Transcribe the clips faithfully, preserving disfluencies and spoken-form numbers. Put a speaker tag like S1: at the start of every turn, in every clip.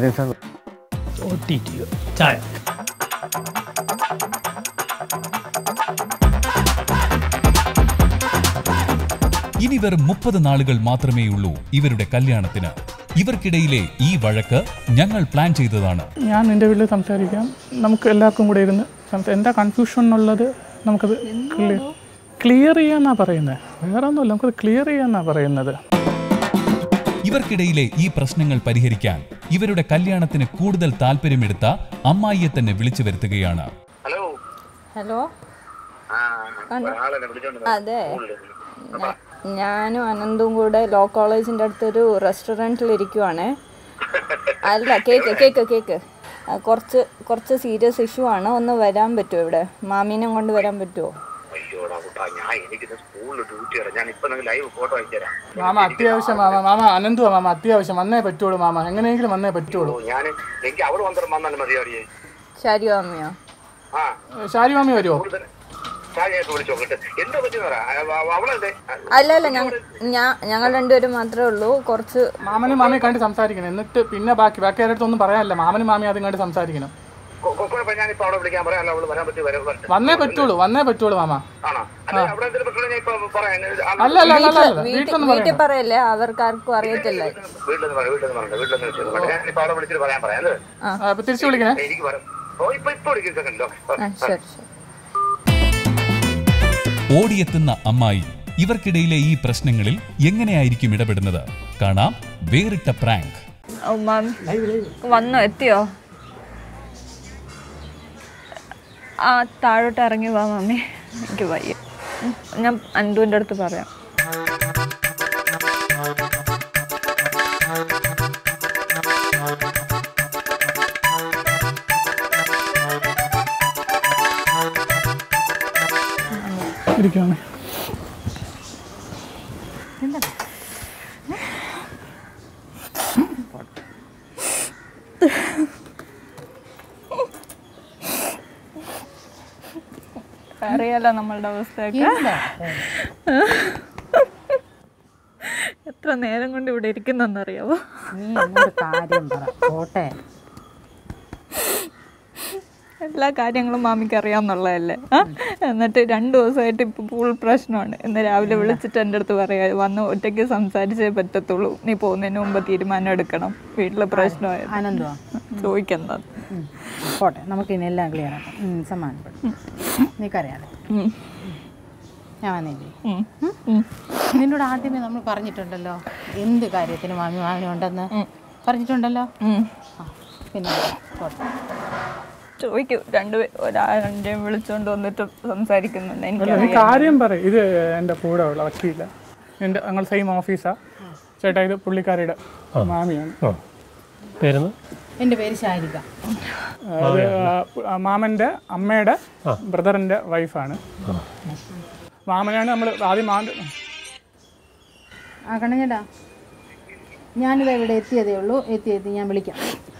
S1: O T T ചായ.
S2: ഇനി വെറും മുപ്പത് നാളുകൾ മാത്രമേ ഉള്ളൂ ഇവരുടെ കല്യാണത്തിന്. ഇവർക്കിടയിലെ ഈ വഴക്ക് ഞങ്ങൾ പ്ലാൻ ചെയ്തതാണ്.
S3: ഞാൻ നിന്റെ വീട്ടിൽ സംസാരിക്കാം, നമുക്ക് എല്ലാവർക്കും കൂടെ ഇരുന്ന് എന്താ കൺഫ്യൂഷൻ എന്നുള്ളത് നമുക്കത് ക്ലിയർ ചെയ്യാന്നാ പറയുന്നത്. വേറെ ഒന്നുമില്ല, നമുക്കത് ക്ലിയർ ചെയ്യാന്നാ പറയുന്നത്.
S2: ഇവർക്കിടയിലെ ഈ പ്രശ്നങ്ങൾ പരിഹരിക്കാൻ ഇവരുടെ കല്യാണത്തിന് കൂടുതൽ താല്പര്യമെടുത്ത അമ്മായിയെ തന്നെ വിളിച്ചു വരുത്തുകയാണ്.
S4: ഹലോ
S5: ഹലോ അതെ, ഞാനും അനന്തും കൂടെ ലോ കോളേജിൻ്റെ അടുത്തൊരു റെസ്റ്റോറൻറ്റിൽ ഇരിക്കുവാണേ. അല്ല, കേക്ക് കേക്ക് കേക്ക് കുറച്ച് കുറച്ച് സീരിയസ് ഇഷ്യൂ ആണ്. ഒന്ന് വരാൻ പറ്റുമോ? ഇവിടെ മാമീനെ കൊണ്ട് വരാൻ പറ്റുമോ?
S3: മാമ അത്യാവശ്യം, മാമ മാമ അനന്തു മാമ അത്യാവശ്യം വന്നേ പറ്റുള്ളൂ. മാമ എങ്ങനെയെങ്കിലും വന്നേ പറ്റുള്ളൂ.
S5: ശാരി മാമിയോ?
S3: ശാരി മാമി വരുമോ?
S5: അല്ല അല്ല, ഞങ്ങൾ രണ്ടുപേരും മാത്രമേ ഉള്ളൂ. കുറച്ച്
S3: മാമനും മാമിയെ കണ്ട് സംസാരിക്കണം, എന്നിട്ട് പിന്നെ ബാക്കി ബാക്കി ആരുടെ ഒന്നും പറയാനല്ല. മാമനും മാമി അതും കണ്ട് സംസാരിക്കണം. വന്നേ പറ്റുള്ളൂ, വന്നേ പറ്റുള്ളൂ മാമ. അല്ല അല്ല അല്ല,
S5: വീട്ടിൽ പറയല്ലേ, അവർക്കാർക്കും അറിയത്തില്ല.
S3: തിരിച്ചു വിളിക്കണേ.
S2: ഓടിയെത്തുന്ന അമ്മായി ഇവർക്കിടയിലെ ഈ പ്രശ്നങ്ങളിൽ എങ്ങനെയായിരിക്കും ഇടപെടുന്നത്? കാണാം വേറിട്ട പ്രാങ്ക്.
S5: വന്നോ? എത്തിയോ? ആ, താഴോട്ട് ഇറങ്ങി വാ മമ്മി, എനിക്ക് വയ്യ. ഞാൻ അന്തുവിൻ്റെ അടുത്ത് പറയാം.
S3: ഇരിക്കുകയാണ്.
S5: അറിയാലോ നമ്മളുടെ അവസ്ഥയൊക്കെ. എത്ര നേരം കൊണ്ട് ഇവിടെ ഇരിക്കുന്നറിയാവോ? എല്ലാ കാര്യങ്ങളും മാമിക്ക് അറിയാമെന്നുള്ളതല്ലേ. എന്നിട്ട് രണ്ട് ദിവസമായിട്ട് ഇപ്പം ഫുൾ പ്രശ്നമാണ്. ഇന്ന് രാവിലെ വിളിച്ചിട്ട് എൻ്റെ അടുത്ത് പറയാ, വന്ന് ഒറ്റയ്ക്ക് സംസാരിച്ചേ പറ്റത്തുള്ളൂ, നീ പോകുന്നതിന് മുമ്പ് തീരുമാനം എടുക്കണം, വീട്ടിലെ പ്രശ്നമായിരുന്നു. ചോദിക്കുന്നത്
S6: പോട്ടെ, നമുക്ക് ഇനി എല്ലാം ക്ലിയർ ആക്കാം. സമാധാനപ്പെടും, നീക്കറിയാതെ. ഞാൻ വന്നില്ലേ, നിന്നോട് ആദ്യമേ നമ്മൾ പറഞ്ഞിട്ടുണ്ടല്ലോ എന്ത് കാര്യത്തിന് മാമി മാമി ഉണ്ടെന്ന് പറഞ്ഞിട്ടുണ്ടല്ലോ. പിന്നെ
S5: ചോദിക്കൂ, രണ്ടുപേരും ഒരാളുടെയും വിളിച്ചോണ്ട് വന്നിട്ട് സംസാരിക്കുന്നുണ്ട്.
S3: എനിക്ക് കാര്യം പറയും. ഇത് എൻ്റെ കൂടെ ഉള്ള വക്കീല, എൻ്റെ ഞങ്ങൾ സെയിം ഓഫീസാ. ചേട്ടാ, ഇത് പുള്ളിക്കാരിയുടെ മാമിയാണ്.
S6: എൻ്റെ പേര് ശാരിക.
S3: മാമൻ്റെ അമ്മയുടെ ബ്രദറിൻ്റെ വൈഫാണ്. മാമനാണ് നമ്മൾ ആദ്യം മാ
S6: ആ കണ്ണഞ്ഞേട്ടാ, ഞാനിതാ ഇവിടെ എത്തിയതേ ഉള്ളൂ. എത്തി എത്തി ഞാൻ വിളിക്കാം.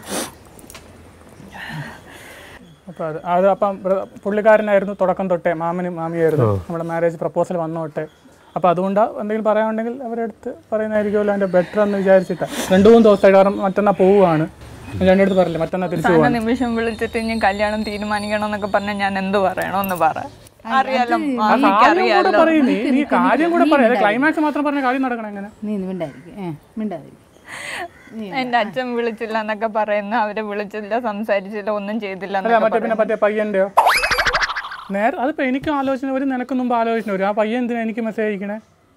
S3: അപ്പോൾ അത് അത് അപ്പം പുള്ളിക്കാരനായിരുന്നു തുടക്കം തൊട്ടേ, മാമനും മാമിയായിരുന്നു നമ്മുടെ മാരേജ് പ്രപ്പോസൽ വന്നോട്ടെ. അപ്പോൾ അതുകൊണ്ട് എന്തെങ്കിലും പറയാനുണ്ടെങ്കിൽ അവരുടെ അടുത്ത് പറയുന്നതായിരിക്കുമല്ലോ അതിൻ്റെ ബെറ്റർ എന്ന് വിചാരിച്ചിട്ടാണ്. രണ്ടു മൂന്ന് ദിവസമായിട്ട്, കാരണം മറ്റന്നാൾ പോവുകയാണ്. രണ്ടു അടുത്ത് പറയില്ല, മറ്റന്നാൾ തിരിച്ചു പോകാൻ.
S5: നിമിഷം വിളിച്ചിട്ട് ഇനി കല്യാണം തീരുമാനിക്കണം എന്നൊക്കെ പറഞ്ഞാൽ ഞാൻ എന്ത് പറയണമെന്ന് പറ. അറിയാലോ,
S3: നീ കാര്യം കൂടെ പറയാം. ക്ലൈമാക്സ് മാത്രം പറഞ്ഞ കാര്യം നടക്കണം. എങ്ങനെ
S6: നീ മിണ്ടായിരിക്കും മിണ്ടായിരിക്കും
S5: എന്റെ അച്ഛൻ വിളിച്ചില്ല എന്നൊക്കെ പറയുന്ന, അവരെ വിളിച്ചില്ല, സംസാരിച്ചില്ല, ഒന്നും ചെയ്തില്ല.
S3: മറ്റേ പിന്നെ മറ്റേ പയ്യന്റെയോ നേരെ അതിപ്പോ എനിക്കും ആലോചന വരും, നിനക്ക് മുമ്പ് ആലോചന വരും. ആ പയ്യൻ എന്തിനാ എനിക്ക് മെസ്സേജ് അയക്കണേ?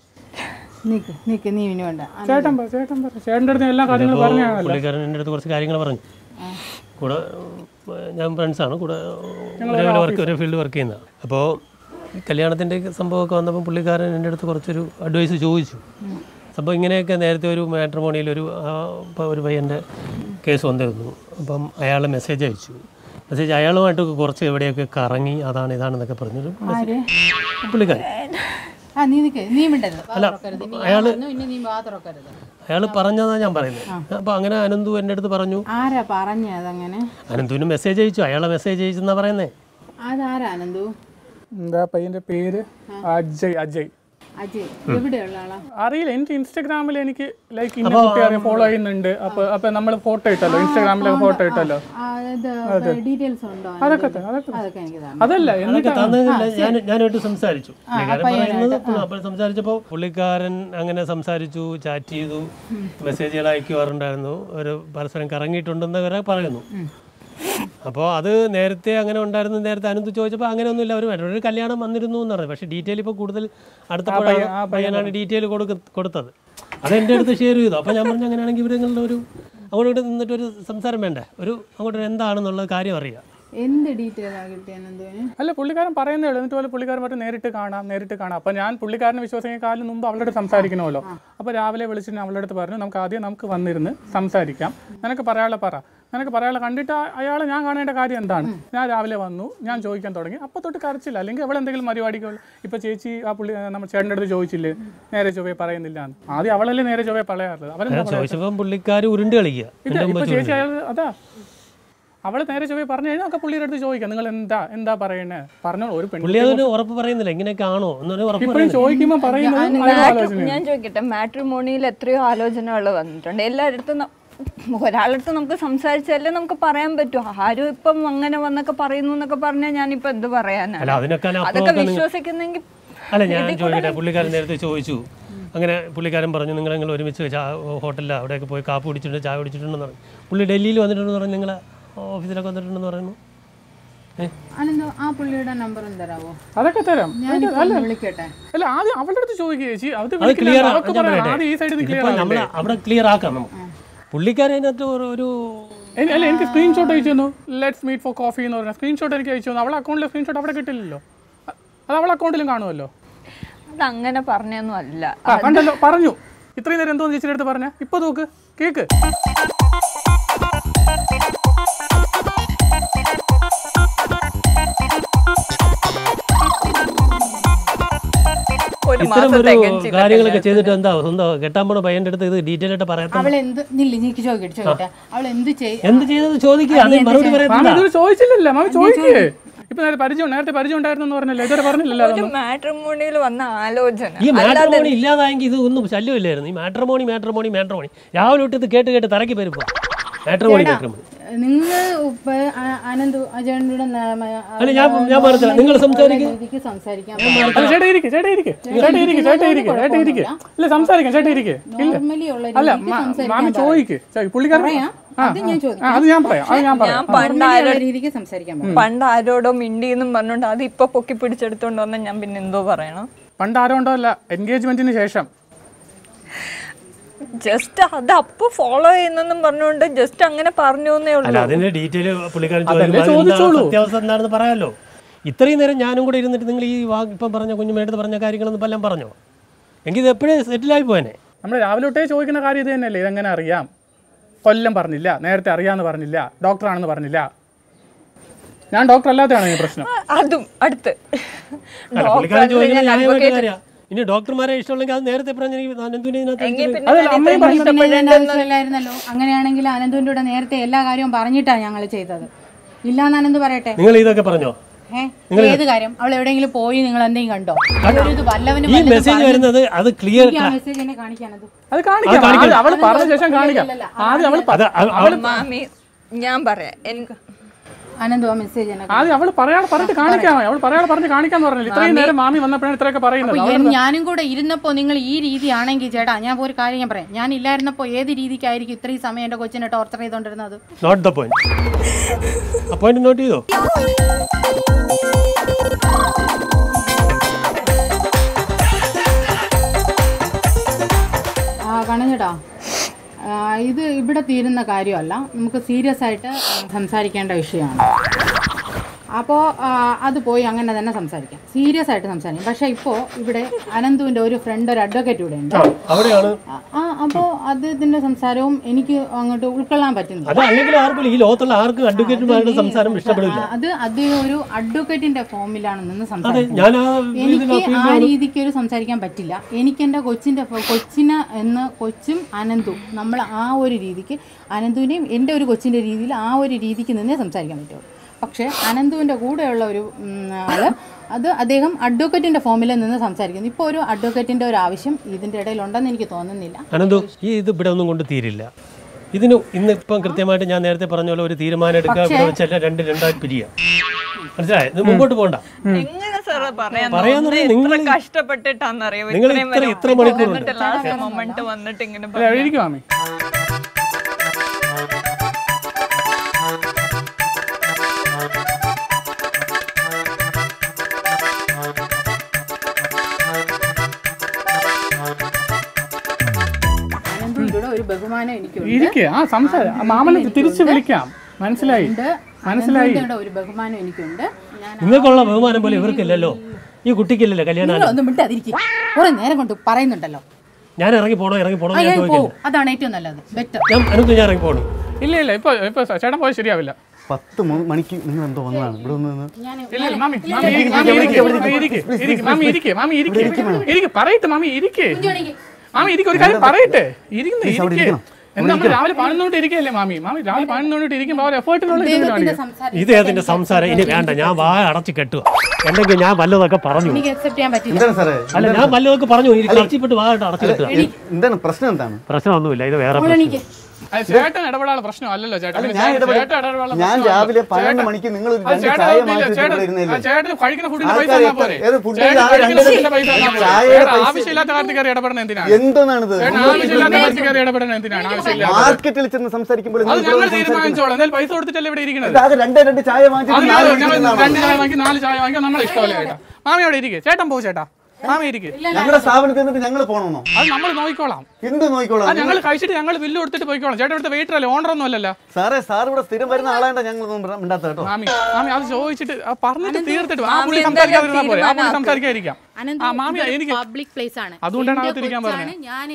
S3: ചേട്ടൻ ചേട്ടൻ പറ, ചേട്ടൻ്റെ അടുത്ത് എല്ലാ കാര്യങ്ങളും പറഞ്ഞു.
S1: പുള്ളിക്കാരൻ എൻ്റെ അടുത്ത് കുറച്ച് കാര്യങ്ങൾ പറഞ്ഞു. കൂടെ ഞാൻ ഫ്രണ്ട്സാണ്, കൂടെ വർക്ക് ഒരേ ഫീൽഡ് വർക്ക് ചെയ്യുന്നതാണ്. അപ്പോൾ കല്യാണത്തിൻ്റെ സംഭവമൊക്കെ വന്നപ്പോൾ പുള്ളിക്കാരൻ എൻ്റെ അടുത്ത് കുറച്ചൊരു അഡ്വൈസ് ചോദിച്ചു. അപ്പോൾ ഇങ്ങനെയൊക്കെ നേരത്തെ ഒരു മാട്രിമോണിയിൽ ഒരു ഇപ്പോൾ ഒരു പയ്യൻ്റെ കേസ് വന്നിരുന്നു. അപ്പം അയാൾ മെസ്സേജ് അയച്ചു. മെസ്സേജ് അയാളുമായിട്ട് കുറച്ച് എവിടെയൊക്കെ കറങ്ങി, അതാണ് ഇതാണെന്നൊക്കെ പറഞ്ഞൊരു പുള്ളിക്കാരൻ. അല്ല, അയാൾ അയാൾ പറഞ്ഞതാ ഞാൻ പറയുന്നത്. അപ്പോൾ അങ്ങനെ അനന്തു എൻ്റെ അടുത്ത് പറഞ്ഞു. അനന്തുവിന് മെസ്സേജ് അയച്ചു, അയാളെ മെസ്സേജ് അയച്ചെന്നാ പറയുന്നേ.
S3: എന്താ പയ്യൻ്റെ പേര്? അജയ്. അജയ്
S6: അജയ് എവിടെയുള്ള ആളാ?
S3: അറിയില്ല, എനിക്ക് ഇൻസ്റ്റാഗ്രാമിൽ എനിക്ക് ലൈക്ക് ഇന്ന കുട്ടിയെ ഫോളോ ചെയ്യുന്നുണ്ട്. അപ്പൊ അപ്പൊ നമ്മൾ ഫോട്ടോ ഇട്ടല്ലോ, ഇൻസ്റ്റാഗ്രാമിലൊക്കെ ഫോട്ടോ ഇട്ടല്ലോ.
S6: ഡീറ്റെയിൽസ് ഉണ്ടോ?
S3: അതൊക്കെ
S6: അതൊക്കെ എനിക്ക് തരണം.
S3: അതല്ല എന്നിട്ട്
S1: ഞാൻ ഞാനായിട്ട് സംസാരിച്ചു. അപ്പോൾ സംസാരിച്ചപ്പോൾ പുള്ളിക്കാരൻ അങ്ങനെ സംസാരിച്ചു, ചാറ്റ് ചെയ്തു, മെസ്സേജുകൾ അയക്കുവാറുണ്ടായിരുന്നു, ഒരു പരസ്പരം കറങ്ങിയിട്ടുണ്ടെന്ന് വരെ പറയുന്നു. അപ്പോൾ അത് നേരത്തെ അങ്ങനെ ഉണ്ടായിരുന്നു. നേരത്തെ അനന്ത് ചോദിച്ചപ്പോൾ അങ്ങനെയൊന്നുമില്ല, അവർ ഒരു കല്യാണം വന്നിരുന്നു എന്ന് പറഞ്ഞു. പക്ഷേ ഡീറ്റെയിൽ ഇപ്പോൾ കൂടുതൽ അടുത്തപ്പോഴാണ് പയ്യനാണ് ഡീറ്റെയിൽ കൊടുക്ക കൊടുത്തത് അത് എൻ്റെ അടുത്ത് ഷെയർ ചെയ്തു. അപ്പോൾ ഞാൻ പറഞ്ഞു അങ്ങനെയാണെങ്കിൽ ഇവരുടെ ഒരു അങ്ങോട്ട് നിന്നിട്ടൊരു സംസാരം വേണ്ടേ, ഒരു അങ്ങോട്ട് എന്താണെന്നുള്ള കാര്യം അറിയാം.
S6: എന്ത് ഡീറ്റെയിൽ ആകിട്ടേനെന്തോന്?
S3: അല്ല, പുള്ളിക്കാരൻ പറയുന്നേ ഉള്ളൂ. എന്നിട്ട് പോലെ പുള്ളിക്കാരൻ പറഞ്ഞ് നേരിട്ട് കാണാം നേരിട്ട് കാണാം. അപ്പോൾ ഞാൻ പുള്ളിക്കാരനെ വിശ്വസിക്കാനും മുമ്പ് അവളുടെ അടുത്ത് സംസാരിക്കണമല്ലോ. അപ്പോൾ രാവിലെ വിളിച്ചിട്ട് അവളുടെ അടുത്ത് പറഞ്ഞു നമുക്ക് ആദ്യം നമുക്ക് വന്നിരുന്ന് സംസാരിക്കാം, നിനക്ക് പറയാനുള്ള പറ, നിനക്ക് പറയാനുള്ള കണ്ടിട്ട് അയാളെ ഞാൻ കാണേണ്ട കാര്യം എന്താണ്. ഞാൻ രാവിലെ വന്നു, ഞാൻ ചോദിക്കാൻ തുടങ്ങി, അപ്പോൾ തൊട്ട് കരച്ചില്ല. അല്ലെങ്കിൽ അവൾ എന്തെങ്കിലും പരിപാടികൾ ഇപ്പോൾ ചേച്ചി ആ പുള്ളി നമ്മൾ ചേട്ടൻ്റെ അടുത്ത് ചോദിച്ചില്ലേ നേരെ ചൊവ്വേ പറയുന്നില്ല എന്ന്. ആദ്യം അവളല്ലേ നേരെ ചൊവ്വേ പറയാറുള്ളത്. അവരെന്താ
S1: പുള്ളിക്കാർ ഉരുണ്ട് കളിക്കുക.
S3: ഇപ്പോൾ ചേച്ചി അയാൾ അതാ അവൾ നേരെ ചൊവ്വേ പറഞ്ഞു കഴിഞ്ഞാൽ ഒക്കെ പുള്ളിയുടെ അടുത്ത് ചോദിക്കാം നിങ്ങൾ എന്താ എന്താ പറയണേ പറഞ്ഞോളൂ. ഒരു
S1: പെണ്ണ് ഉറപ്പ് പറയുന്നില്ല ഇങ്ങനെയൊക്കെ ആണോ
S3: ഇപ്പോഴും ചോദിക്കുമ്പോൾ പറയുന്നത്.
S5: ഞാൻ ചോദിക്കട്ടെ, മാട്രിമോണിയിൽ എത്രയോ ആലോചനകൾ വന്നിട്ടുണ്ട്. എല്ലായിടത്തും ഒരാളടുത്ത് നമുക്ക് സംസാരിച്ചാലേ നമുക്ക് പറയാൻ പറ്റൂ. ആരും ഇപ്പം അങ്ങനെ വന്നൊക്കെ പറയുന്നു എന്നൊക്കെ പറഞ്ഞാൽ ഞാനിപ്പോൾ എന്ത് പറയാനാണ്? അതൊക്കെ വിശ്വസിക്കുന്നെങ്കിൽ
S1: അല്ല. ഞാൻ ചോദിക്കട്ടെ, പുള്ളിക്കാരൻ നേരത്തെ ചോദിച്ചു, അങ്ങനെ പുള്ളിക്കാരൻ പറഞ്ഞു നിങ്ങൾ നിങ്ങൾ ഒരുമിച്ച് ഹോട്ടലിൽ അവിടെയൊക്കെ പോയി കാപ്പി കുടിച്ചിട്ടുണ്ട്, ചായ കുടിച്ചിട്ടുണ്ടെന്ന് പറഞ്ഞു. പുള്ളി ഡൽഹിയിൽ വന്നിട്ടുണ്ടെന്ന് പറഞ്ഞു, നിങ്ങൾ ഓഫീസിലൊക്കെ വന്നിട്ടുണ്ടെന്ന് പറയുന്നു.
S3: അതൊക്കെ തരാം. അല്ല ആദ്യം അവളുടെ അടുത്ത് ചോദിക്കുക.
S1: അവിടെ ക്ലിയർ ആക്കാം നമുക്ക്. പുള്ളിക്കാരൻ അതിനകത്ത് ഒരു
S3: അല്ല എനിക്ക് സ്ക്രീൻഷോട്ട് അയച്ചു തന്നു. ലെറ്റ്സ് മീറ്റ് ഫോർ കോഫി എന്ന് പറഞ്ഞാൽ സ്ക്രീൻഷോട്ട് എനിക്ക് അയച്ചു തന്നു. അവളെ അക്കൗണ്ടിലെ സ്ക്രീൻഷോട്ട് അവിടെ കിട്ടില്ലല്ലോ, അത് അവളെ അക്കൗണ്ടിലും കാണുമല്ലോ.
S5: അതങ്ങനെ പറഞ്ഞൊന്നും അല്ല.
S3: കണ്ടല്ലോ, പറഞ്ഞു. ഇത്രയും നേരം എന്തോന്ന് ചേച്ചിയുടെ അടുത്ത് പറഞ്ഞ ഇപ്പൊ നോക്ക് കേക്ക്.
S1: കാര്യങ്ങളൊക്കെ ചെയ്തിട്ട് എന്താ സ്വന്തം കെട്ടാൻ പോണ പയ്യന്റെ അടുത്ത് ഇത് ഡീറ്റെയിൽ ആയിട്ട് പറയാം. എന്ത് ചെയ്തത് ചോദിക്കുക, മറുപടി പറയാം.
S3: ചോദിച്ചില്ലല്ലോ മാമി, ചോദിക്കേ. ഇപ്പൊ പരിചയം നേരത്തെ പരിചയം ഉണ്ടായിരുന്നു പറഞ്ഞല്ലോ, ഇതുവരെ പറഞ്ഞില്ലല്ലോ.
S5: മാട്രിമോണിയിൽ വന്ന ആലോചന
S1: ഈ മാട്രിമോണി ഇല്ലാതായെങ്കിൽ ഇത് ഒന്നും ശല്യമില്ലായിരുന്നു. ഈ മാട്രിമോണി മാട്രിമോണി മാട്രിമോണി രാവിലെ തൊട്ട് ഇത് കേട്ട് കേട്ട് തറക്കി വരുമ്പോ മാട്രിമോണി മാട്രിമോണി
S6: നിങ്ങൾ അനന്തു അജയനോട്
S1: ഞാൻ പറഞ്ഞ നിങ്ങൾ സംസാരിക്കും
S3: സംസാരിക്കാം അല്ല മാമി ചോദിക്ക് പുള്ളിക്കാരൻ.
S5: പണ്ട് ആരോടോ മിണ്ടിയെന്നും പറഞ്ഞോണ്ട് അത് ഇപ്പൊ പൊക്കി പിടിച്ചെടുത്തോണ്ട് വന്ന ഞാൻ പിന്നെ എന്തോ പറയണം.
S3: പണ്ട് ആരോണ്ടോ അല്ല, എൻഗേജ്മെന്റിന് ശേഷം
S5: ജസ്റ്റ് അത് അപ്പൊ ഫോളോ ചെയ്യുന്നെന്നും പറഞ്ഞുകൊണ്ട് ജസ്റ്റ് അങ്ങനെ പറഞ്ഞു എന്നേ ഉള്ളൂ.
S1: അതിന്റെ ഡീറ്റെയിൽ പുള്ളിക്കാരൻ സത്യാവസ്ഥ എന്താണെന്ന് പറയാമല്ലോ. ഇത്രയും നേരം ഞാനും കൂടെ ഇരുന്നിട്ട് നിങ്ങൾ ഈ ഇപ്പം പറഞ്ഞ കുഞ്ഞുമേടത്ത് പറഞ്ഞ കാര്യങ്ങളൊന്നും പലം പറഞ്ഞോ, എങ്കിൽ ഇത് എപ്പോഴേ സെറ്റിലായി പോയനെ.
S3: നമ്മൾ രാവിലെ തൊട്ടേ ചോദിക്കുന്ന കാര്യം ഇത് തന്നെയല്ലേ, ഇതെങ്ങനെ അറിയാം, കൊല്ലം പറഞ്ഞില്ല, നേരത്തെ അറിയാമെന്ന് പറഞ്ഞില്ല, ഡോക്ടറാണെന്ന് പറഞ്ഞില്ല. ഞാൻ ഡോക്ടർ അല്ലാത്തതാണ് ഈ പ്രശ്നം.
S5: അതും അടുത്ത്
S1: ഇനി ഡോക്ടർമാരെ ഇഷ്ടമുണ്ടെങ്കിൽ അത് നേരത്തെ പറഞ്ഞു.
S6: അങ്ങനെയാണെങ്കിൽ അനന്തുവിന്റെ കൂടെ നേരത്തെ എല്ലാ കാര്യവും പറഞ്ഞിട്ടാണ് ഞങ്ങൾ ചെയ്തത്. ഇല്ലാന്ന് അനന്ത് പറയട്ടെ.
S1: നിങ്ങൾ ഇതൊക്കെ പറഞ്ഞോ?
S6: ഏത് കാര്യം? അവൾ എവിടെയെങ്കിലും പോയി നിങ്ങൾ എന്തെങ്കിലും കണ്ടോ?
S1: ഈ മെസ്സേജ് വരുന്നത് അത് ക്ലിയർ
S6: മെസ്സേജ് കാണിക്കാനത്
S3: അത് കാണിക്കാം. അവൾ പറഞ്ഞ ശേഷം കാണിക്കാം.
S5: മാമി ഞാൻ പറയാം, എനിക്ക്
S6: അനന്തു ആ മെസ്സേജ്
S3: ആദ്യം അവൾ പറയാതെ പറഞ്ഞിട്ട് കാണിക്കാം. അവൾ പറയാതെ പറഞ്ഞ് കാണിക്കാന്ന് പറഞ്ഞില്ല. ഇത്രയും നേരം മാമി വന്നപ്പോഴാണ് ഇത്രയൊക്കെ പറയുന്നത്.
S6: ഞാനും കൂടെ ഇരുന്നപ്പോ നിങ്ങൾ ഈ രീതിയാണെങ്കിൽ ചേട്ടാ, ഞാൻ ഒരു കാര്യം ഞാൻ പറയാം, ഞാൻ ഇല്ലായിരുന്നപ്പോ ഏത് രീതിക്കായിരിക്കും ഇത്രയും സമയം എന്റെ കൊച്ചിനെ ടോർച്ചർ ചെയ്തോണ്ടിരുന്നത്?
S1: Note the point. ആ പോയിന്റ് നോട്ട് ചെയ്തോ?
S6: ആ കണഞ്ഞേട്ടാ, ഇത് ഇവിടെ തീരുന്ന കാര്യമല്ല, നമുക്ക് സീരിയസ് ആയിട്ട് സംസാരിക്കേണ്ട വിഷയമാണ്. അപ്പോൾ അത് പോയി അങ്ങനെ തന്നെ സംസാരിക്കാം, സീരിയസ് ആയിട്ട് സംസാരിക്കാം. പക്ഷേ ഇപ്പോൾ ഇവിടെ അനന്തുവിൻ്റെ ഒരു ഫ്രണ്ട്, ഒരു അഡ്വക്കേറ്റ് ഇവിടെ ഉണ്ട്. ആ അപ്പോൾ അദ്ദേഹത്തിൻ്റെ സംസാരവും എനിക്ക് അങ്ങോട്ട് ഉൾക്കൊള്ളാൻ പറ്റുന്നില്ല. അത് അദ്ദേഹം ഒരു അഡ്വക്കേറ്റിന്റെ ഫോമിലാണ് നിന്ന് സംസാരിക്കുന്നത്. എനിക്ക് ആ രീതിക്ക് ഒരു സംസാരിക്കാൻ പറ്റില്ല. എനിക്ക് എൻ്റെ കൊച്ചിൻ്റെ കൊച്ചിനെ എന്ന് കൊച്ചും അനന്തും നമ്മൾ ആ ഒരു രീതിക്ക്, അനന്തുവിനെയും എൻ്റെ ഒരു കൊച്ചിൻ്റെ രീതിയിൽ ആ ഒരു രീതിക്ക് നിന്നേ സംസാരിക്കാൻ പറ്റുള്ളൂ. പക്ഷേ അനന്തുവിൻ്റെ കൂടെയുള്ള ഒരു ആള് അത് അദ്ദേഹം അഡ്വക്കേറ്റിന്റെ ഫോമിൽ നിന്ന് സംസാരിക്കുന്നു. ഇപ്പോൾ ഒരു അഡ്വക്കേറ്റിന്റെ ഒരു ആവശ്യം ഇതിന്റെ ഇടയിൽ ഉണ്ടെന്ന് എനിക്ക് തോന്നുന്നില്ല.
S1: അനന്തു, ഈ ഇത് ഇവിടെ ഒന്നും കൊണ്ട് തീരില്ല. ഇതിന് ഇന്നിപ്പം കൃത്യമായിട്ട് ഞാൻ നേരത്തെ പറഞ്ഞ പോലെ ഒരു തീരുമാനം എടുക്കുക, ഇവിടെ വെച്ചല്ല രണ്ട് രണ്ടായി പിരിയാം. മനസ്സിലായി? ഇത് മുമ്പോട്ട് പോകണ്ട. നിങ്ങൾ
S5: കഷ്ടപ്പെട്ടിട്ടാന്നറിയോ
S1: നിങ്ങൾ ഇത്ര ഇത്ര മണിക്കൂർ
S5: മൊമെന്റ് വന്നിട്ട് ഇങ്ങനെ
S6: ഒരു ബഹുമാനം എനിക്കുണ്ട്.
S3: തിരിച്ചു വിളിക്കാം. മനസ്സിലായി മനസ്സിലായി
S6: ഒരു ബഹുമാനം എനിക്കുണ്ട്.
S1: നിങ്ങൾക്കുള്ള ബഹുമാനം പോലെ ഇവർക്കില്ലല്ലോ, ഈ കുട്ടിക്കില്ലല്ലോ കല്യാണം.
S6: ഒന്നും വിട്ടാതിരിക്കും, കുറെ നേരം കൊണ്ട് പറയുന്നുണ്ടല്ലോ.
S1: ഞാൻ ഇറങ്ങി പോണോ ഇറങ്ങി പോണോ
S6: അതാണ് ഏറ്റവും നല്ലത്, ബെറ്റർ.
S1: ഞാൻ ഇറങ്ങി പോണു.
S3: ഇല്ല ഇല്ല ഇപ്പൊ ഇപ്പൊ ചേട്ടൻ പോയാൽ ശരിയാവില്ല.
S4: പത്ത് മണിക്ക് നിങ്ങൾ എന്തോ വന്നതാണ് ഇവിടെ ഒന്ന്.
S3: പറയട്ടെ മാമി, ഇരിക്കേ മാമി, ഇരിക്കും. ഒരു കാര്യം പറയട്ടെ, ഇരിക്കുന്നു. എന്താ രാവിലെ പണിന്നോട്ട് ഇരിക്കല്ലേ മാമി? മാമി രാവിലെ പണിന്നോട്ട് ഇരിക്കുമ്പോൾ എഫേർട്ടിനുള്ള
S1: ഇത് ഏതിന്റെ സംസാരം ഇനി വേണ്ട. ഞാൻ വായ അടച്ച് കെട്ടുക, അല്ലെങ്കിൽ ഞാൻ വല്ലതൊക്കെ പറഞ്ഞു. അല്ല, ഞാൻ വല്ലതൊക്കെ പറഞ്ഞു കച്ചിപ്പെട്ട് വായ അടച്ചു കെട്ടുക.
S4: എന്താണ് പ്രശ്നം? എന്താണ്
S1: പ്രശ്നമൊന്നുമില്ല, ഇത് വേറെ
S3: ചേട്ടൻ ഇടപെടാനുള്ള പ്രശ്നം അല്ലല്ലോ ചേട്ടൻ.
S4: ഞാൻ രാവിലെ പന്ത്രണ്ട് മണിക്ക് നിങ്ങൾ
S3: ചേട്ടന് കഴിക്കുന്ന ഫുഡിന്റെ പൈസ ആവശ്യമില്ലാത്ത കാര്യത്തിൽ കയറി ഇടപെടണം എന്തിനാണ്?
S4: എന്താണിത്?
S3: ആവശ്യമില്ലാത്ത കാര്യത്തിൽ കയറി ഇടപെടണം എന്തിനാണ്? ആവശ്യമില്ല.
S4: മാർക്കറ്റിൽ ചെന്ന് സംസാരിക്കുമ്പോൾ
S3: ഞങ്ങൾ തീരുമാനിച്ചോളാം. എന്തായാലും പൈസ കൊടുത്തിട്ടല്ലേ ഇവിടെ ഇരിക്കുന്നത്.
S4: രണ്ട് രണ്ട് ചായ വാങ്ങിച്ചു,
S3: രണ്ട് ചായ വാങ്ങി നാല് ചായ വാങ്ങിക്കാൻ നമ്മളെ ഇഷ്ടമല്ലേ ചേട്ടാ? മാമി അവിടെ ഇരിക്കേ, ചേട്ടൻ പോകും ചേട്ടാ. മാമി ഇരിക്കേ.
S4: ഞങ്ങളുടെ സ്ഥാപനത്തിൽ നിന്നിട്ട് ഞങ്ങൾ പോകണമെന്നോ?
S3: അത് നമ്മൾ നോക്കിക്കോളാം.
S4: എന്ത് നോക്കിക്കോളാം?
S3: ഞങ്ങൾ കഴിച്ചിട്ട് ഞങ്ങൾ ബില്ല് കൊടുത്തിട്ട് പോയിക്കോളാം. ചേട്ടാ ഇവിടുത്തെ വെയിറ്റർ അല്ലേ, ഓണർ ഒന്നും അല്ലല്ലോ.
S4: സാറേ, സാർ ഇവിടെ സ്ഥിരം വരുന്ന ആളാണ്ട ഞങ്ങൾ മിണ്ടാത്ത കേട്ടോ.
S3: മാമി മാമി അത് ചോദിച്ചിട്ട് പറഞ്ഞിട്ട് തീർത്തിട്ട് ആ പുള്ളി സംസാരിക്കാതിരുന്നാ പോലെ. ആ പുള്ളി സംസാരിക്കാതിരിക്കാം. ആ മാമി എനിക്ക്
S6: പബ്ലിക് പ്ലേസ് ആണ്,
S3: അതുകൊണ്ടാണ് അകത്തിരിക്കാൻ പറഞ്ഞത്.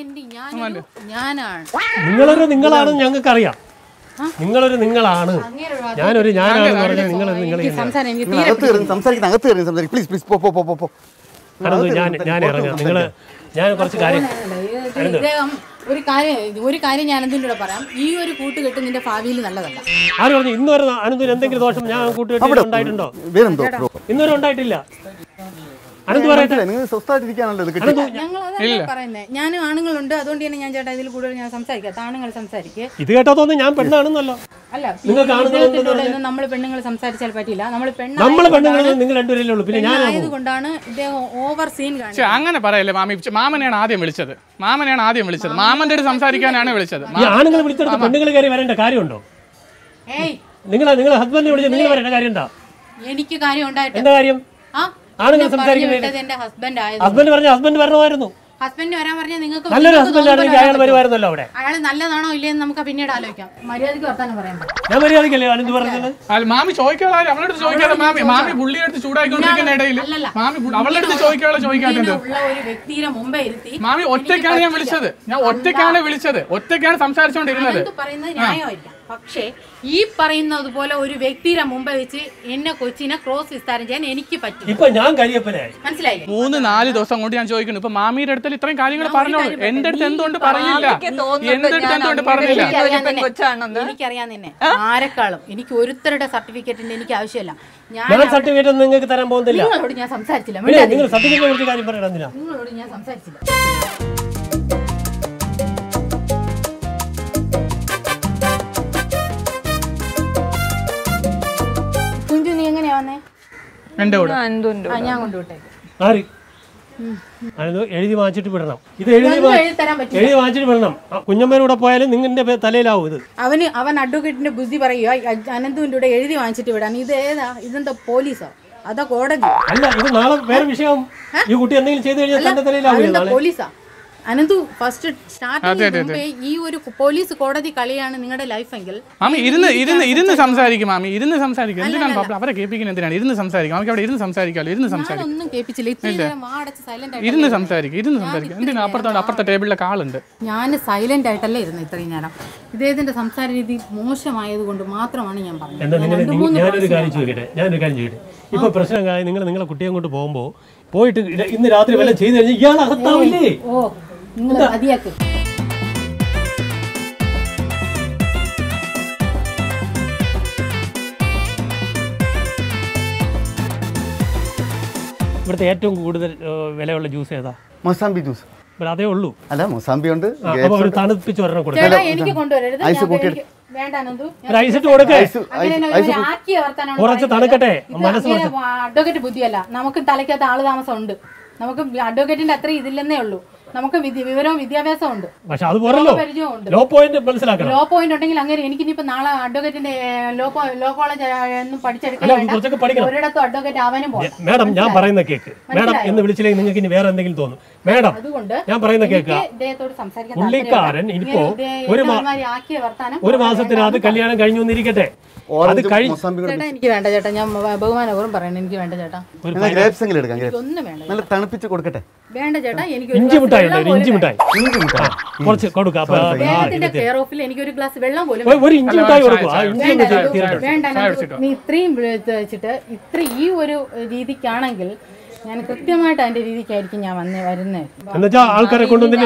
S1: നിങ്ങളൊരു നിങ്ങളാണ് ഞങ്ങൾക്ക് അറിയാം. നിങ്ങളൊരു നിങ്ങളാണ്, ഞാനൊരു ഞാനാണ് പറഞ്ഞാൽ നിങ്ങളൊരു നിങ്ങൾ.
S4: സംസാരിക്കുന്ന അകത്ത് കയറി സംസാരിക്കും. പ്ലീസ് പ്ലീസ് പോ പോ പോ.
S1: അനന്തു, ഞാൻ ഞാൻ ഇറങ്ങാം. നിങ്ങൾ ഞാൻ കുറച്ച് കാര്യം
S6: ഒരു കാര്യം ഒരു കാര്യം ഞാൻ അനന്തിൻ്റെ പറയാം. ഈ ഒരു കൂട്ടുകെട്ട് നിന്റെ ഭാവിയിൽ നല്ലതല്ല.
S1: ആര് പറഞ്ഞു? ഇന്ന് വരെ അനന്തിന് എന്തെങ്കിലും ദോഷം ഞാൻ കൂട്ടുകെട്ട് ഉണ്ടായിട്ടുണ്ടോ? ഇന്നുവരെ ഉണ്ടായിട്ടില്ല. അനന്ത് പറയട്ടെ,
S4: നിങ്ങൾ സ്വസ്ഥമായിട്ടിരിക്കാനല്ലോ
S6: പറയുന്നത്. ഞാൻ ആണുങ്ങളുണ്ട്, അതുകൊണ്ട് തന്നെ ഞാൻ ചേട്ടാ ഇതിൽ കൂടുതൽ ഞാൻ സംസാരിക്കാം. ആണുങ്ങൾ സംസാരിക്കുക.
S1: ഇത് കേട്ടാ തോന്നുന്നു ഞാൻ പെണ്ണാണെന്നല്ലോ.
S6: അല്ല, നമ്മൾ പെണ്ണുങ്ങൾ സംസാരിച്ചാൽ പറ്റില്ല. നമ്മൾ
S1: പെണ്ണുങ്ങൾ നിങ്ങൾ രണ്ടുപേരല്ലേ ഉള്ളൂ. പിന്നെ ഞാൻ
S6: ആയതുകൊണ്ടാണ് ഇദ്ദേഹം ഓവർ സീൻ കാണിച്ചത്.
S3: അങ്ങനെ പറയല്ലേ മാമി. മാമനെയാണ് ആദ്യം വിളിച്ചത്. മാമനെയാണ് ആദ്യം വിളിച്ചത്. മാമന്റെ അടുത്ത് സംസാരിക്കാനാണ് വിളിച്ചത്.
S1: ആണുങ്ങൾ വിളിച്ചെടുത്ത് പെണ്ണുങ്ങൾ കയറി വരേണ്ട കാര്യമുണ്ടോ? നിങ്ങളെ നിങ്ങളെ ഹസ്ബൻഡിനെ വിളിച്ച് നിങ്ങൾ വരേണ്ട കാര്യമുണ്ടോ?
S6: എനിക്ക് കാര്യം ഉണ്ടായിട്ട്
S1: എന്താ കാര്യം? ആണുങ്ങൾ സംസാരിക്കുന്നത് ഹസ്ബൻഡ് പറഞ്ഞ ഹസ്ബൻഡ് വരണമായിരുന്നു.
S6: ഹസ്ബൻഡ് വരാൻ പറഞ്ഞാൽ നിങ്ങൾക്ക്
S1: നല്ലൊരു ഹസ്ബൻഡ് ആണെങ്കിൽ അയാൾ വരുമായിരുന്നല്ലോ അവിടെ.
S6: അയാൾ നല്ലതാണോ ഇല്ലെന്ന് നമുക്ക് പിന്നീട് ആലോചിക്കാം. മര്യാദയ്ക്ക് വർത്താനം പറയാൻ
S1: ഞാൻ മര്യാദയ്ക്കല്ലേ അനന്ത് പറഞ്ഞത്.
S3: മാമി ചോദിക്കാതെ അവളുടെ അടുത്ത് ചോദിക്കാതെ മാമി മാമി പുള്ളിയുടെ അടുത്ത് ചൂടായിക്കൊണ്ടിരിക്കുന്ന ഇടയിൽ മാമി അവളുടെ അടുത്ത് ചോദിക്കാതെ ചോദിക്കാതെ
S6: ഒരു വ്യക്തിയെ മുമ്പേ ഇരുത്തി.
S3: മാമി ഒറ്റയ്ക്കാണ് ഞാൻ വിളിച്ചത്. ഞാൻ ഒറ്റയ്ക്കാണ് വിളിച്ചത്. ഒറ്റയ്ക്കാണ് സംസാരിച്ചുകൊണ്ടിരുന്നത്.
S6: പറയുന്നത് ന്യായമില്ല. പക്ഷേ ഈ പറയുന്നത് പോലെ ഒരു വ്യക്തിയുടെ മുമ്പ് വെച്ച് എന്നെ കൊച്ചിനെ ക്രോസ് വിസ്താരം ചെയ്യാൻ എനിക്ക് പറ്റും.
S1: ഇപ്പൊ ഞാൻ കരിയപ്പനായി.
S6: മനസ്സിലായില്ലേ?
S3: മൂന്ന് നാല് ദിവസം കൊണ്ട് ഞാൻ ചോദിക്കുന്നു. ഇപ്പൊ മാമിയുടെ അടുത്ത് ഇത്രയും കാര്യങ്ങൾ പറഞ്ഞോളൂ. എന്റെ അടുത്ത് എന്തുകൊണ്ട് പറഞ്ഞില്ല? എന്റെ അടുത്ത് എന്തുകൊണ്ട് പറഞ്ഞില്ല?
S6: എനിക്കറിയാൻ തന്നെ ആരെക്കാളും എനിക്ക് ഒരുത്തരുടെ സർട്ടിഫിക്കറ്റിന്റെ എനിക്ക് ആവശ്യമില്ല.
S1: ഞാൻ സർട്ടിഫിക്കറ്റ് നിങ്ങൾക്ക് തരാൻ പോകുന്നില്ല.
S6: നിങ്ങളോട് ഞാൻ സംസാരിച്ചില്ല.
S1: നിങ്ങൾ സർട്ടിഫിക്കറ്റിനെ കുറിച്ച് കാര്യം പറയണം.
S6: നിങ്ങളോട് ഞാൻ സംസാരിച്ചില്ല. ഞാൻ കൊണ്ടുവിട്ടേക്ക്.
S1: എഴുതി വാങ്ങിച്ചിട്ട് വിടണം. ഇത് എഴുതി എഴുതി വാങ്ങിച്ചിട്ട് വിടണം. കുഞ്ഞമ്മേനൂടെ പോയാലും നിങ്ങളുടെ തലയിലാവും ഇത്.
S6: അവന് അവൻ അഡ്വക്കേറ്റിന്റെ ബുദ്ധി പറയുക അനന്തുവിന്റെ കൂടെ എഴുതി വാങ്ങിച്ചിട്ട് വിടാൻ. ഇത് ഏതാ? ഇതെന്താ പോലീസോ അതോ കോടതി?
S1: അല്ല, ഇത് നാളെ വേറെ വിഷയം. ഈ കുട്ടി എന്തെങ്കിലും ചെയ്ത് കഴിഞ്ഞാൽ തന്റെ തലയിലാവും.
S6: പോലീസാ അനന്തു ഫസ്റ്റ് സ്റ്റാർട്ടിംഗ് ഈ ഒരു പോലീസ് കോടതി കളിയാണ് നിങ്ങളുടെ ലൈഫ് എങ്കിൽ
S3: മാമി ഇരുന്ന് ഇരുന്ന് ഇരുന്ന് സംസാരിക്കും. മാമി ഇരുന്ന് സംസാരിക്കും. എന്തിനാണ് അവരെ കേൾപ്പിക്കുന്നത്? എന്തിനാണ് ഇരുന്ന് സംസാരിക്കും? നമുക്ക് അവിടെ ഇരുന്ന് സംസാരിക്കാമല്ലോ. ഇരുന്ന് സംസാരിക്കും.
S6: ഒന്നും കേൾപ്പിച്ചില്ല.
S3: ഇരുന്ന് സംസാരിക്കും. ഇരുന്ന് സംസാരിക്കും. എന്തിനാ? അപ്പുറത്തോണ്ട് അപ്പുറത്തെ ടേബിളിലെ ആളുണ്ട്.
S6: ഞാൻ സൈലന്റ് ആയിട്ടല്ലേ ഇരുന്നു ഇത്രയും നേരം. ഇദ്ദേഹത്തിന്റെ സംസാര രീതി മോശമായത് കൊണ്ട് മാത്രമാണ് ഞാൻ പറഞ്ഞത്.
S1: ഞാനൊരു കാര്യം ചോദിക്കട്ടെ ഞാനൊരു കാര്യം ചോദിക്കട്ടെ ഇപ്പൊ പ്രശ്നം നിങ്ങൾ നിങ്ങളെ കുട്ടിയെ കൊണ്ട് പോകുമ്പോ പോയിട്ട് ഇന്ന് രാത്രി വല്ലതും ചെയ്ത് കഴിഞ്ഞാൽ ഇയാൾ അകത്താവില്ലേ?
S6: ഓ നിങ്ങൾ മതിയാക്ക്.
S1: ഇവിടുത്തെ ഏറ്റവും കൂടുതൽ വിലയുള്ള ജ്യൂസ് ഏതാ?
S4: മൊസാമ്പി ജ്യൂസ്.
S1: ഇവിടെ അതേ ഉള്ളൂ.
S4: അല്ല മൊസാമ്പി ഉണ്ട്.
S1: അപ്പോൾ ഒരു തണുപ്പിച്ച് ഒരെണ്ണം കൊടുക്കാം.
S6: എനിക്ക് കൊണ്ടുവരരുത്.
S4: ഐസ് കൂട്ടി
S1: ഐസിട്ട് കൊടുക്കേ.
S6: കുറച്ച്
S1: തണുക്കട്ടെ.
S6: അഡ്വക്കേറ്റ് ബുദ്ധിയല്ല, നമുക്ക് തലയ്ക്കകത്ത് ആള് താമസം ഉണ്ട്. നമുക്ക് അഡ്വക്കേറ്റിന്റെ അത്ര ഇതില്ലെന്നേ ഉള്ളൂ. നമുക്ക് വിവരവും വിദ്യാഭ്യാസവും ഉണ്ട്.
S1: പക്ഷെ അത് പോരല്ലോ, ലോ പോയിന്റ് മനസ്സിലാക്കണം.
S6: ലോ പോയിന്റ് ഉണ്ടെങ്കിൽ അങ്ങനെ എനിക്കിനിപ്പോ നാളെ അഡ്വക്കേറ്റിന്റെ ലോ ലോ കോളേജ് ഒന്നും പഠിച്ചെടുക്കാൻ ഒരിടത്തും അഡ്വക്കേറ്റ് ആവാനും പോകാം.
S1: മാഡം ഞാൻ പറയുന്ന കേക്ക് മാഡം എന്ന് വിളിച്ചില്ലെങ്കിൽ നിങ്ങൾക്ക് ഇനി വേറെ എന്തെങ്കിലും തോന്നും. മാഡം ഞാൻ പറയുന്ന കേക്ക് പുള്ളിക്കാരൻ ഇനിയിപ്പോ ഒരു ഒരു മാസത്തിനകത്ത് കല്യാണം കഴിഞ്ഞു വന്നിരിക്കട്ടെ. അത് കഴിഞ്ഞു.
S6: ചേട്ടാ എനിക്ക് വേണ്ട ചേട്ടാ, ഞാൻ ബഹുമാനപൂർവ്വം പറയണേ, എനിക്ക് വേണ്ട ചേട്ടാ.
S4: ഒന്നും വേണ്ട, നല്ല തണുപ്പിച്ച് കൊടുക്കട്ടെ.
S6: വേണ്ട ചേട്ടാ, എനിക്ക്
S1: ഇഞ്ചി മിഠായി ഉണ്ട്, ഇഞ്ചി മിഠായി കുറച്ച് കൊടുക്കാം.
S6: കെയർ ഓഫിൽ എനിക്ക് ഒരു ഗ്ലാസ് വെള്ളം പോലും
S1: ഒരു ഇഞ്ചി മിഠായി കൊടുക്കും.
S6: വേണ്ട. നീ ഇത്രയും വെച്ചിട്ട് ഇത്ര ഈ ഒരു രീതിക്കാണെങ്കിൽ ഞാൻ കൃത്യമായിട്ട് അതിന്റെ രീതിക്കായിരിക്കും ഞാൻ വന്നേ വരുന്നേ.
S1: ആൾക്കാരെ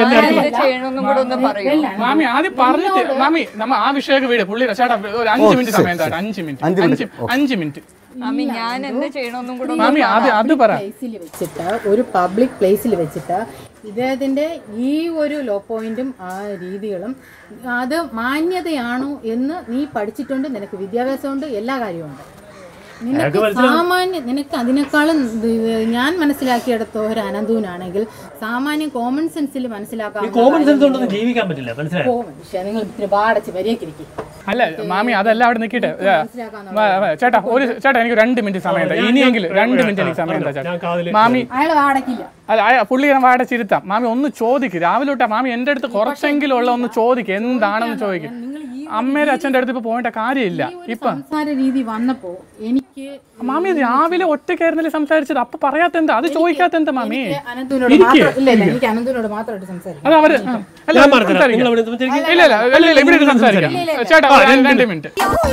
S3: മാമി ആദ്യം പറഞ്ഞിട്ട് മാമി നമ്മ ആ വിഷയമൊക്കെ വീട് പുള്ളി ചേട്ടാ ഒരു അഞ്ച് മിനിറ്റ് സമയം തരാം. അഞ്ച് മിനിറ്റ് അഞ്ച് അഞ്ച് മിനിറ്റ്
S5: ഞാൻ എന്ത് ചെയ്യണമെന്നും കൂടെ
S3: മാമി ആദ്യം അത് പറ.
S6: പ്ലേസിൽ വെച്ചിട്ട് ഒരു പബ്ലിക് പ്ലേസിൽ വെച്ചിട്ട് ഇദ്ദേഹത്തിന്റെ ഈ ഒരു ലോ പോയിന്റും ആ രീതികളും അത് മാന്യതയാണോ എന്ന് നീ പഠിച്ചിട്ടുണ്ട്, നിനക്ക് വിദ്യാഭ്യാസമുണ്ട്, എല്ലാ കാര്യമുണ്ട്. നിനക്ക് സാമാന്യ നിനക്ക് അതിനേക്കാളും ഞാൻ മനസ്സിലാക്കിയെടുത്ത ഒരു അനന്തൂനാണെങ്കിൽ സാമാന്യം കോമൺ സെൻസിൽ മനസ്സിലാക്കാൻ
S1: ജീവിക്കാൻ പറ്റില്ല.
S6: നിങ്ങൾ ഇത്തിരി പാടച്ച് വരിയേക്കിരിക്കും.
S3: അല്ല മാമി അതല്ല അവിടെ നിൽക്കട്ടെ ചേട്ടാ. ഒരു ചേട്ടാ എനിക്ക് രണ്ട് മിനിറ്റ് സമയം എന്താ, ഇനിയെങ്കിലും രണ്ട് മിനിറ്റ് എനിക്ക് സമയം എന്താ ചേട്ടാ. മാമി
S6: അയാൾ വാടക്കില്ല.
S3: അല്ല പുള്ളി ഞാൻ വാടച്ചിരുത്താം. മാമി ഒന്ന് ചോദിക്കും രാവിലെ തൊട്ടാ. മാമി എന്റെ അടുത്ത് കുറച്ചെങ്കിലും ഉള്ള ഒന്ന് ചോദിക്കും, എന്താണെന്ന് ചോദിക്കും. അമ്മയുടെ അച്ഛൻ്റെ അടുത്ത് ഇപ്പൊ പോയിട്ട് കാര്യമില്ല. ഇപ്പൊ
S6: സംസാര രീതി വന്നപ്പോ എനിക്ക്
S3: മാമി രാവിലെ ഒറ്റയ്ക്കായിരുന്നല്ലേ സംസാരിച്ചത്, അപ്പൊ പറയാത്ത എന്താ, അത് ചോദിക്കാത്ത എന്താ മാമി?
S6: അനന്തൂനോട് എനിക്ക് അനന്തൂനോട് മാത്രമായിട്ട് സംസാരിക്കാം.
S3: അത് അവര് ഇല്ല ഇല്ല ഇവിടെ സംസാരിക്കാം ചേട്ടാ. രണ്ട് മിനിറ്റ്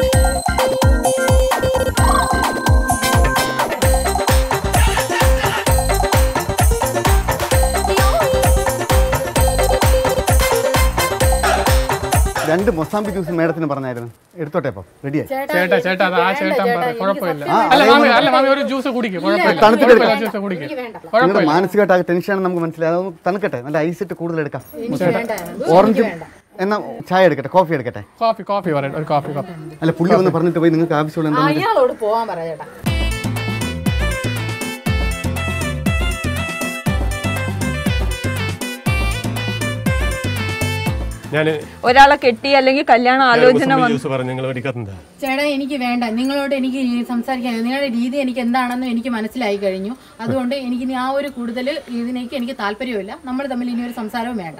S4: രണ്ട് മൊസാമ്പി ജ്യൂസ് മേഡത്തിന് പറഞ്ഞായിരുന്നു, എടുത്തോട്ടെ. അപ്പൊ റെഡിയായി
S3: ചേട്ടാ. ചേട്ടാ അത് ആ ചേട്ടൻ കുഴപ്പമില്ല. അല്ല മാമി അല്ല മാമി ഒരു ജ്യൂസ് കുടിക്കും, കുഴപ്പമില്ല. ജ്യൂസ് കുടിക്കും.
S4: മാനസികമായിട്ട് ടെൻഷനാണ് നമുക്ക് മനസ്സിലായി. അതൊന്ന് തണുക്കട്ടെ, നല്ല ഐസിട്ട് കൂടുതൽ എടുക്കാം. ഓറഞ്ച് എന്നാ ചായ എടുക്കട്ടെ, കോഫി എടുക്കട്ടെ?
S3: കോഫി കോഫി പറയട്ടെ, ഒരു കോഫി കോഫി.
S4: അല്ല പുള്ളി ഒന്ന് പറഞ്ഞിട്ട് പോയി നിങ്ങൾക്ക് ആവശ്യമുള്ള
S6: അയാളോട് പോവാൻ പറ ചേട്ടാ.
S5: ഒരാളെ കെട്ടി അല്ലെങ്കിൽ കല്യാണ ആലോചന
S6: ചേട്ടാ എനിക്ക് വേണ്ട. നിങ്ങളോട് എനിക്ക് സംസാരിക്കാൻ നിങ്ങളുടെ രീതി എനിക്ക് എന്താണെന്ന് എനിക്ക് മനസ്സിലായി കഴിഞ്ഞു. അതുകൊണ്ട് എനിക്ക് ആ ഒരു കൂടുതൽ ഇതിനേക്ക് എനിക്ക് താല്പര്യമില്ല. നമ്മൾ തമ്മിൽ ഇനി ഒരു സംസാരവും വേണ്ട.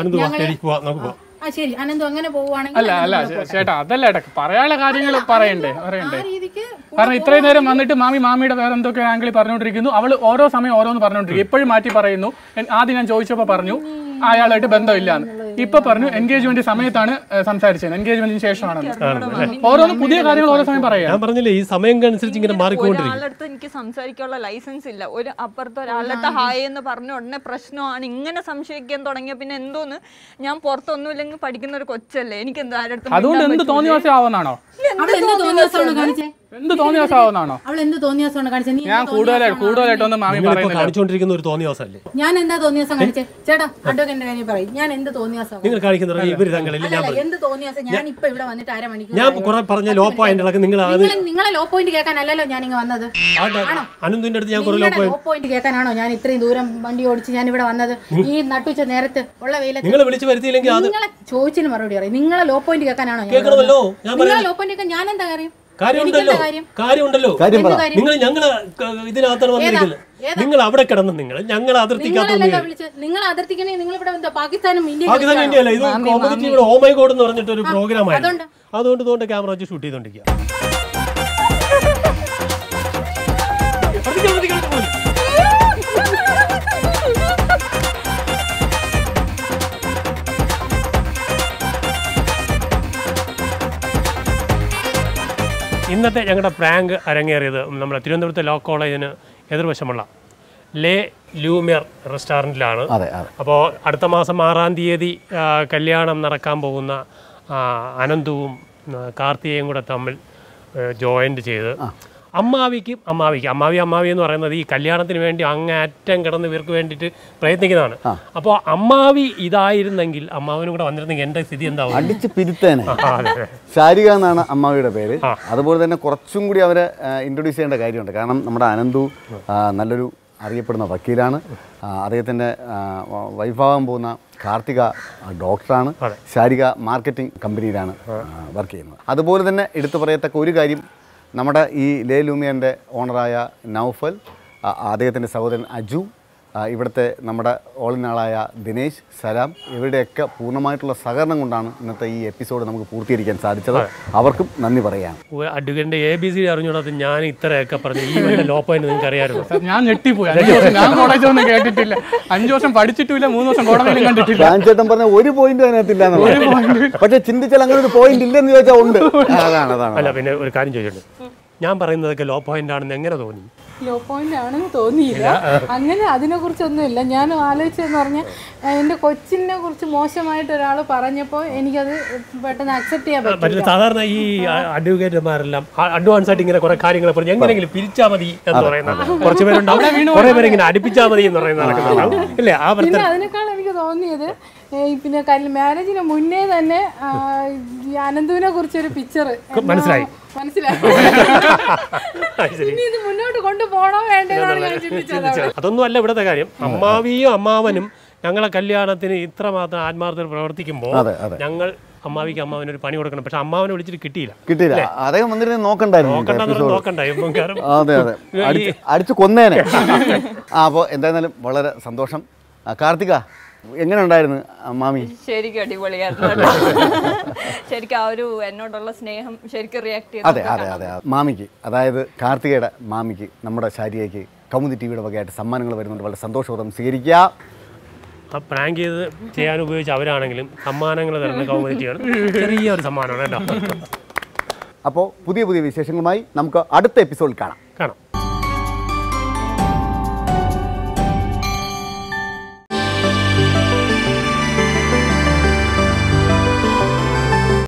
S6: ആ ശരി അനന്തു അങ്ങനെ പോവുകയാണെങ്കിൽ.
S3: അല്ല അല്ല ചേട്ടാ അതല്ല ഇടക്ക് പറയാനുള്ള കാര്യങ്ങൾ പറയണ്ടേ പറയണ്ടേ കാരണം ഇത്രയും നേരം വന്നിട്ട് മാമി മാമിയുടെ വേറെ എന്തൊക്കെ ആംഗിളിൽ പറഞ്ഞുകൊണ്ടിരിക്കുന്നു. അവൾ ഓരോ സമയം ഓരോന്ന് പറഞ്ഞുകൊണ്ടിരിക്കും. എപ്പോഴും മാറ്റി പറയുന്നു. ആദ്യം ഞാൻ ചോദിച്ചപ്പോൾ പറഞ്ഞു അയാളായിട്ട് ബന്ധമില്ലാന്ന്. ഇപ്പൊ പറഞ്ഞു എൻഗേജ്മെന്റ് സമയത്താണ് സംസാരിച്ചത്, എൻഗേജ്മെന്റിന് ശേഷമാണെന്ന്. ഓരോന്ന് പുതിയ കാര്യങ്ങൾ ഓരോ സമയം പറയാം.
S1: ഞാൻ പറഞ്ഞില്ലേ ഈ സമയം അനുസരിച്ച് ഇങ്ങനെ മാറിക്കൊണ്ടിരിക്കും.
S5: ഒരാളടുത്ത് എനിക്ക് സംസാരിക്കാനുള്ള ലൈസൻസ് ഇല്ല. ഒരു അപ്പുറത്ത് ഒരാളുടെ ഹായ് എന്ന് പറഞ്ഞ ഉടനെ പ്രശ്നമാണ്. ഇങ്ങനെ സംശയിക്കാൻ തുടങ്ങിയ പിന്നെ എന്തോന്ന് ഞാൻ പുറത്തൊന്നുമില്ലെങ്കിൽ പഠിക്കുന്ന ഒരു കൊച്ചല്ലേ, എനിക്ക് എന്താ
S3: അതുകൊണ്ട് എന്ത് തോന്നിവാസം ആവുന്നാണോ? എന്ത് തോന്നിയാസാവുന്നാണോ? ഞാൻ കൂടുതലായിട്ട് കൂടുതലായിട്ടൊന്നും മാമി
S1: കാണിച്ചുകൊണ്ടിരിക്കുന്ന ഒരു തോന്നിയാസല്ലേ.
S6: ഞാൻ എന്താ തോന്നിയാസം കാണിച്ചേ ചേട്ടാ? അഡ്വക്കേറ്റിന്റെ കാര്യം പറയും. ഞാൻ എന്ത് തോന്നിയാസം
S1: നിങ്ങൾ കാണിക്കുന്ന
S6: എന്ത് തോന്നിയാസം? ഞാൻ ഇപ്പൊ ഇവിടെ വന്നിട്ട് അര മണിക്കൂർ
S1: ഞാൻ കുറെ പറഞ്ഞ ലോ പോയിന്റുകളൊക്കെ നിങ്ങൾ
S6: നിങ്ങളെ ലോ പോയിന്റ് കേൾക്കാനല്ലല്ലോ ഞാൻ ഇങ്ങ് വന്നത്.
S1: അനന്തിന്റെ അടുത്ത് ഞാൻ
S6: ലോ പോയിന്റ് കേൾക്കാനാണോ ഞാൻ ഇത്രയും ദൂരം വണ്ടി ഓടിച്ച് ഞാൻ ഇവിടെ വന്നത്? ഈ നട്ടുച്ച നേരത്തെ ഉള്ള വെയിലത്ത്
S1: നിങ്ങൾ വിളിച്ചു വരുത്തിയില്ലെങ്കിൽ
S6: നിങ്ങളെ ചോദിച്ചിന് മറുപടി പറയും. നിങ്ങളെ ലോ പോയിന്റ് കേൾക്കാനാണോ ഞാൻ? നിങ്ങളെ ലോ പോയിന്റ് കേൾക്കാൻ ഞാൻ എന്താ കാര്യം?
S1: കാര്യമുണ്ടല്ലോ കാര്യമുണ്ടല്ലോ നിങ്ങൾ ഞങ്ങള് ഇതിനകത്താണ് വന്നിരിക്കുന്നത്. നിങ്ങൾ അവിടെ കിടന്ന് നിങ്ങൾ ഞങ്ങൾ അതിർത്തിക്കകത്ത്
S6: നിങ്ങൾ അതിർത്തിക്കണേ. നിങ്ങൾ ഇവിടെ പാകിസ്ഥാനും
S1: പാകിസ്ഥാനും ഇന്ത്യയല്ല. ഇത് കോമഡി ഇവിടെ ഓ മൈ ഗോഡ് എന്ന് പറഞ്ഞിട്ട് ഒരു പ്രോഗ്രാം ആയിരുന്നു. അതുകൊണ്ട് ഇതുകൊണ്ട് ക്യാമറ വെച്ച് ഷൂട്ട് ചെയ്തോണ്ടിരിക്കുക. ഇന്നത്തെ ഞങ്ങളുടെ പ്രാങ്ക് അരങ്ങേറിയത് നമ്മുടെ തിരുവനന്തപുരത്തെ ലോ കോളേജിന് എതിർവശമുള്ള ലേ ലൂമിയർ റെസ്റ്റോറൻറ്റിലാണ്. അപ്പോൾ അടുത്ത മാസം ആറാം തീയതി കല്യാണം നടക്കാൻ പോകുന്ന അനന്തുവും കാർത്തികയും കൂടെ തമ്മിൽ ജോയിൻറ്റ് ചെയ്ത് അമ്മാവിക്കും അമ്മാവിക്ക് അമ്മാവി അമ്മാവി എന്ന് പറയുന്നത് ഈ കല്യാണത്തിന് വേണ്ടി അങ്ങേറ്റം കിടന്ന് ഇവർക്ക് വേണ്ടിയിട്ട് പ്രയത്നിക്കുന്നതാണ്. അപ്പോൾ അമ്മാവി ഇതായിരുന്നെങ്കിൽ അമ്മാവനും കൂടെ വന്നിരുന്നെങ്കിൽ എൻ്റെ സ്ഥിതി എന്താവും?
S4: അടിച്ച് പിരുത്തേനെ. ശാരിക എന്നാണ് അമ്മാവിയുടെ പേര്. അതുപോലെ തന്നെ കുറച്ചും കൂടി അവരെ ഇൻട്രൊഡ്യൂസ് ചെയ്യേണ്ട കാര്യമുണ്ട്. കാരണം നമ്മുടെ അനന്തു നല്ലൊരു അറിയപ്പെടുന്ന വക്കീലാണ്. അദ്ദേഹത്തിൻ്റെ വൈഫാവാൻ പോകുന്ന കാർത്തിക ഡോക്ടറാണ്. ശാരിക മാർക്കറ്റിംഗ് കമ്പനിയിലാണ് വർക്ക് ചെയ്യുന്നത്. അതുപോലെ തന്നെ എടുത്തു പറയത്തക്ക ഒരു കാര്യം, നമ്മുടെ ഈ ലേ ലൂമിയൻ്റെ ഓണറായ നൗഫൽ, അദ്ദേഹത്തിൻ്റെ സഹോദരൻ അജു, ഇവിടുത്തെ നമ്മുടെ ഓളിനാളായ ദിനേശ്, സലാം, ഇവരുടെയൊക്കെ പൂർണ്ണമായിട്ടുള്ള സഹകരണം കൊണ്ടാണ് ഇന്നത്തെ ഈ എപ്പിസോഡ് നമുക്ക് പൂർത്തീകരിക്കാൻ സാധിച്ചത്. അവർക്കും നന്ദി പറയാം.
S1: അഡ്വക്കേറ്റിന്റെ എ ബി സി അറിഞ്ഞൂടാത്ത ഞാൻ ഇത്രയൊക്കെ പറഞ്ഞു. ഈ വലിയ ലോ പോയിന്റ് നിങ്ങൾക്ക് അറിയാമായിരുന്നു.
S3: ഞാൻ ഞെട്ടിപ്പോയി. അഞ്ചു വർഷം ഞാൻ കോളേജൊന്നും കേട്ടിട്ടില്ല, അഞ്ചു വർഷം പഠിച്ചിട്ടില്ല, മൂന്ന് വർഷം കോളേജിലും കണ്ടിട്ടില്ല.
S4: ചേട്ടൻ പറഞ്ഞ ഒരു പോയിന്റ് അതിനകത്തില്ല, പക്ഷെ ചിന്തിച്ചാൽ അങ്ങനെ ഒരു പോയിന്റ് ഇല്ലെന്ന് ചോദിച്ചാൽ ഉണ്ട്. അതാണ് അതാണ്
S1: അല്ല, പിന്നെ ഒരു കാര്യം ചോദിച്ചിട്ടുണ്ട്, ഞാൻ പറയുന്നതൊക്കെ ലോ പോയിന്റ് ആണെന്ന് എങ്ങനെ തോന്നി?
S6: ലോ പോയിന്റ് ആണെന്ന് തോന്നിയില്ല. അങ്ങനെ അതിനെക്കുറിച്ചൊന്നുമില്ല. ഞാൻ ആലോചിച്ചതെന്ന് പറഞ്ഞാൽ എൻ്റെ കൊച്ചിനെ കുറിച്ച് മോശമായിട്ട് ഒരാൾ പറഞ്ഞപ്പോൾ എനിക്കത് പെട്ടെന്ന് അക്സെപ്റ്റ് ചെയ്യാൻ പറ്റില്ല.
S1: സാധാരണ ഈ അഡ്വക്കേറ്റുമാരെല്ലാം അഡ്വാൻസ് ആയിട്ട് ഇങ്ങനെ കുറെ കാര്യങ്ങൾ പറഞ്ഞ് എങ്ങനെയെങ്കിലും പിരിച്ചാൽ മതി എന്ന് പറയുന്നത് കുറച്ച് പേരുണ്ടാവും, കുറെ പേര് ഇങ്ങനെ അടുപ്പിച്ചാൽ മതി എന്ന് പറയുന്നത് അല്ലേ? ആ
S6: പിന്നെ അതിനേക്കാൾ എനിക്ക് തോന്നിയത് പിന്നെ മാരേജിന് മുന്നേ തന്നെ അനന്തുവിനെ കുറിച്ചൊരു പിക്ചർ മനസ്സിലായി മനസ്സിലായി ഇനി ഇത് മുന്നോട്ട് കൊണ്ടുപോകണോ വേണ്ടതാണ് ഞാൻ ചിന്തിച്ചത്.
S1: അതൊന്നും അല്ല ഇവിടുത്തെ കാര്യം. അമ്മാവിയും അമ്മാവനും ഞങ്ങളെ കല്യാണത്തിന് ഇത്രമാത്രം ആത്മാർത്ഥത്തിൽ പ്രവർത്തിക്കുമ്പോൾ ഞങ്ങൾ അമ്മാവിക്ക് അമ്മാവന് ഒരു പണി കൊടുക്കണം. പക്ഷെ അമ്മാവനെ വിളിച്ചിട്ട് കിട്ടിയില്ല
S4: കിട്ടിയില്ല അദ്ദേഹം വന്നിരുന്ന നോക്കണ്ടായിരുന്നു.
S1: നോക്കണ്ടായിരുന്നു
S4: അതെ അതെ അടിച്ചു കൊന്നേനെ. ആ അപ്പോൾ എന്തായിരുന്നാലും വളരെ സന്തോഷം. കാർത്തിക, എങ്ങനെ ഉണ്ടായിരുന്നു മാമി?
S5: ശരിക്കും അടിപൊളിയായിരുന്നു. ശരിക്കും ആ ഒരു എന്നോടുള്ള സ്നേഹം ശരിക്കും റിയാക്ട് ചെയ്തു.
S4: അതെ അതെ അതെ മാമിക്ക്, അതായത് കാർത്തികയുടെ മാമിക്ക്, നമ്മുടെ ശാരികയ്ക്ക് കൗമുദി ടി വിയുടെ വകയായിട്ട് സമ്മാനങ്ങൾ വരുന്നുണ്ട്. വളരെ സന്തോഷപൂർവ്വം സ്വീകരിക്കുക.
S1: ആ പ്രാങ്ക് ചെയ്ത് ചെയ്യാൻ ഉപയോഗിച്ച് അവരാണെങ്കിലും സമ്മാനങ്ങൾ തരുന്ന കൗമുദി ടിവിയാണ്. ചെറിയൊരു സമ്മാനമാണ് കേട്ടോ.
S4: അപ്പോൾ പുതിയ പുതിയ വിശേഷങ്ങളുമായി നമുക്ക് അടുത്ത എപ്പിസോഡിൽ കാണാം
S1: കാണാം